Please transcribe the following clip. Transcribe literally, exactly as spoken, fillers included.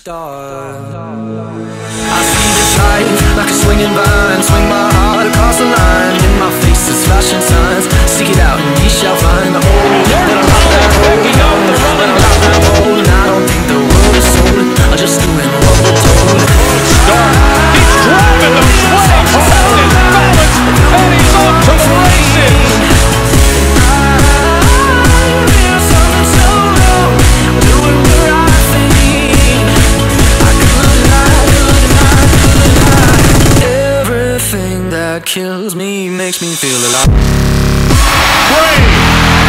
start. I see this life like a swinging vine, swing my heart across the line. In my face is flashing signs, seek it out and ye shall find. The hole that I locked that hole, that I locked that hole. And I don't think the world is sold, I'm just doing what we're told. Start, he's driving the play home, it's Collins, and he's off to the races. Kills me, makes me feel alive. Gray